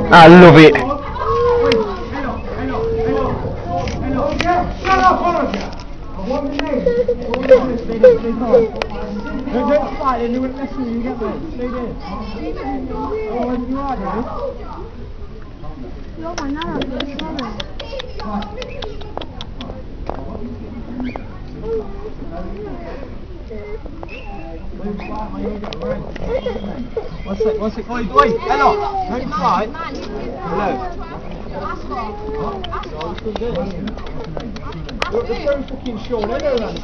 I love it. What's it? Oi, hello. Don't fight. Hello. Look, they're so fucking short. They know that.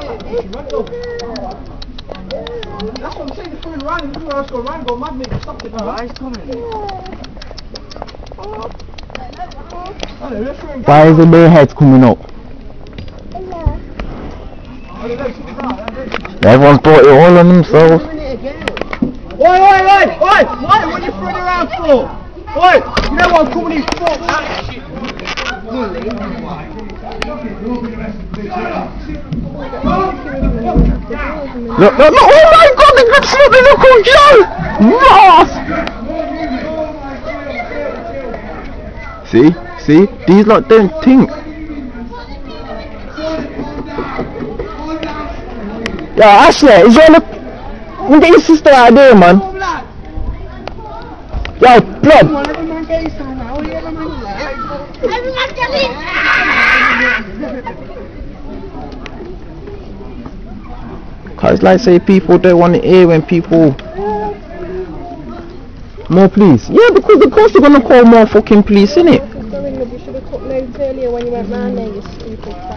That's what I'm saying. They're throwing around. If you else go around, go mad, mate. Stop it. Right, coming. Why is the bare heads coming up? Everyone's brought it all on themselves. Oi! What are you throwing around for? Oi! You know what I'm coming in for? Look, oh my god, the good slipping Uncle Joe! Ross! See, these lot don't think. Yo, Ashley, is your look? Get your sister out of there, man. Yo, blood. Cause like say people don't want to hear when people more police. Yeah, because of course they're gonna call more fucking police, innit? You should have took notes earlier when you went round there, you stupid fan.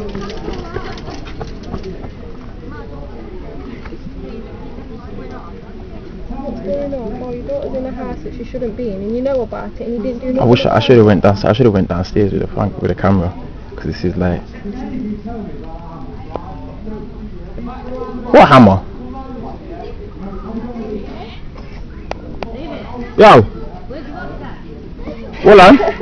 What's going on? Well, your daughter's in a house that she shouldn't be in, and you know about it, and you didn't do nothing. I wish I should have went downstairs. I should have went downstairs with the camera, because this is like. What hammer? Yo. Hold on.